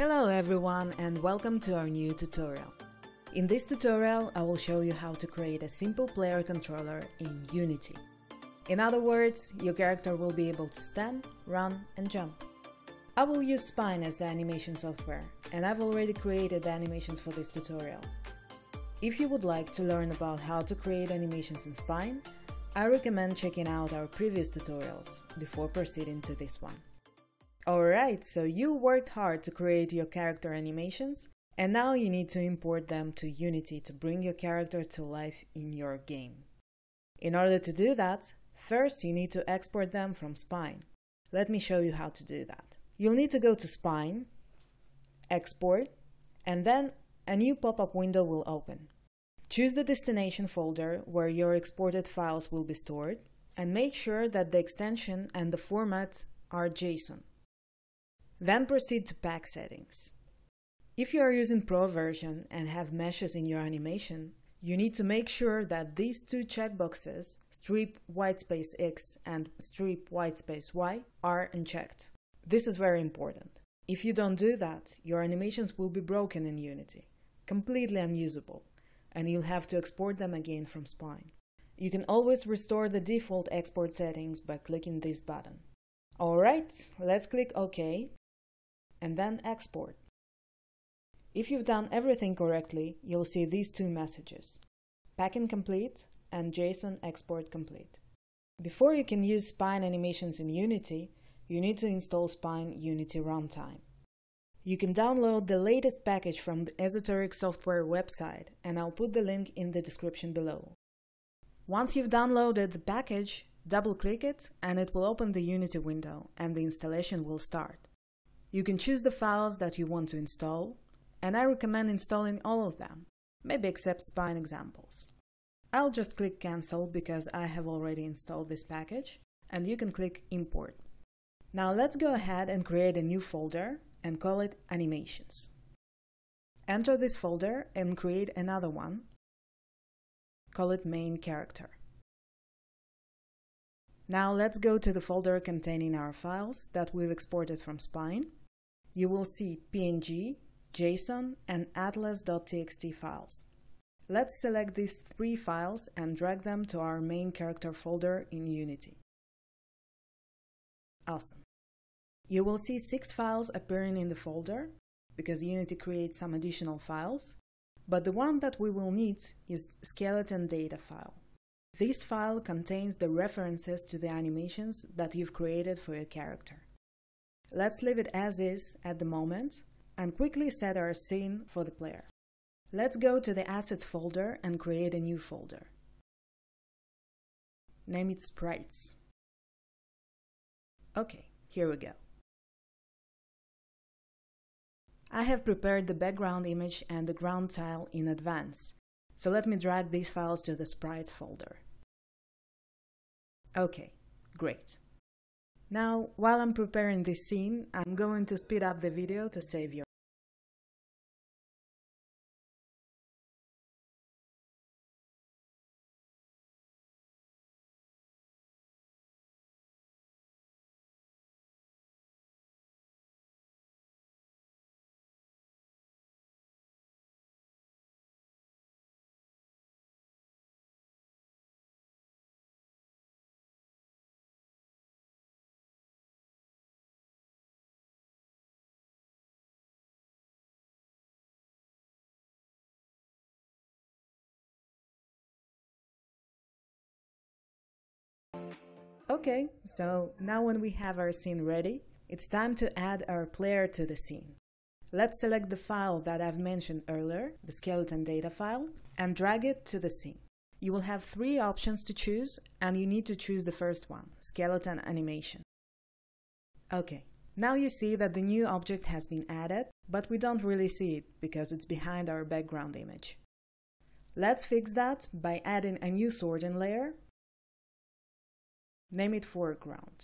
Hello everyone and welcome to our new tutorial. In this tutorial, I will show you how to create a simple player controller in Unity. In other words, your character will be able to stand, run and jump. I will use Spine as the animation software, and I've already created the animations for this tutorial. If you would like to learn about how to create animations in Spine, I recommend checking out our previous tutorials before proceeding to this one. Alright, so you worked hard to create your character animations, and now you need to import them to Unity to bring your character to life in your game. In order to do that, first you need to export them from Spine. Let me show you how to do that. You'll need to go to Spine, Export, and then a new pop-up window will open. Choose the destination folder where your exported files will be stored, and make sure that the extension and the format are JSON. Then proceed to Pack Settings. If you are using Pro version and have meshes in your animation, you need to make sure that these two checkboxes, strip whitespace X and strip whitespace Y, are unchecked. This is very important. If you don't do that, your animations will be broken in Unity, completely unusable, and you'll have to export them again from Spine. You can always restore the default export settings by clicking this button. Alright, let's click OK. And then export. If you've done everything correctly, you'll see these two messages: Packing complete and JSON export complete. Before you can use Spine animations in Unity, you need to install Spine Unity Runtime. You can download the latest package from the Esoteric software website, and I'll put the link in the description below. Once you've downloaded the package, double-click it and it will open the Unity window and the installation will start. You can choose the files that you want to install, and I recommend installing all of them, maybe except Spine examples. I'll just click Cancel because I have already installed this package, and you can click Import. Now let's go ahead and create a new folder and call it Animations. Enter this folder and create another one. Call it Main Character. Now let's go to the folder containing our files that we've exported from Spine. You will see PNG, JSON, and atlas.txt files. Let's select these three files and drag them to our main character folder in Unity. Awesome. You will see 6 files appearing in the folder, because Unity creates some additional files, but the one that we will need is skeleton data file. This file contains the references to the animations that you've created for your character. Let's leave it as is at the moment and quickly set our scene for the player. Let's go to the Assets folder and create a new folder. Name it Sprites. Okay, here we go. I have prepared the background image and the ground tile in advance, so let me drag these files to the Sprites folder. Okay, great. Now, while I'm preparing this scene, I'm going to speed up the video to save your. Okay, so now when we have our scene ready, it's time to add our player to the scene. Let's select the file that I've mentioned earlier, the skeleton data file, and drag it to the scene. You will have 3 options to choose, and you need to choose the first one, skeleton animation. Okay, now you see that the new object has been added, but we don't really see it because it's behind our background image. Let's fix that by adding a new sorting layer. Name it foreground.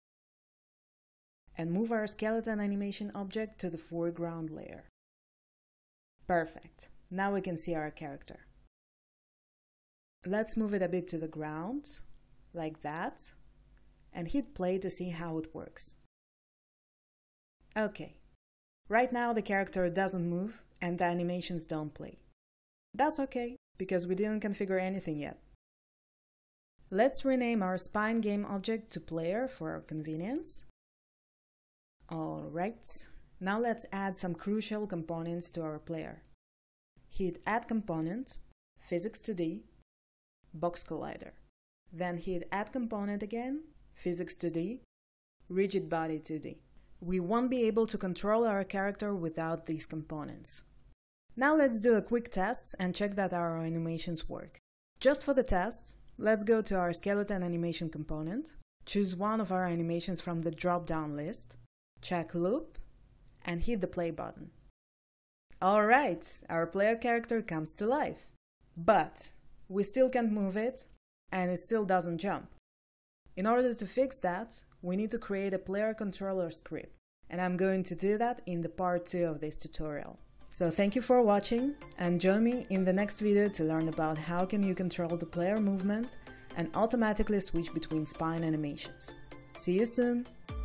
And move our skeleton animation object to the foreground layer. Perfect. Now we can see our character. Let's move it a bit to the ground, like that, and hit play to see how it works. Okay. Right now the character doesn't move and the animations don't play. That's okay, because we didn't configure anything yet. Let's rename our Spine game object to player for our convenience. Alright, now let's add some crucial components to our player. Hit Add Component, Physics 2D, Box Collider. Then hit Add Component again, Physics 2D, Rigid Body 2D. We won't be able to control our character without these components. Now let's do a quick test and check that our animations work. Just for the test, let's go to our skeleton animation component, choose one of our animations from the drop-down list, check Loop, and hit the play button. Alright, our player character comes to life. But we still can't move it, and it still doesn't jump. In order to fix that, we need to create a player controller script, and I'm going to do that in the part 2 of this tutorial. So thank you for watching, and join me in the next video to learn about how can you control the player movement and automatically switch between spine animations. See you soon!